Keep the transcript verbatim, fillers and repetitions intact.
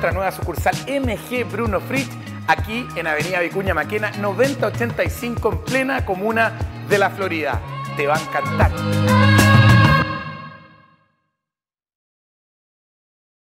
nuestra nueva sucursal M G Bruno Fritz, aquí en Avenida Vicuña Maquena, noventa ochenta y cinco, en plena comuna de La Florida. Te va a encantar.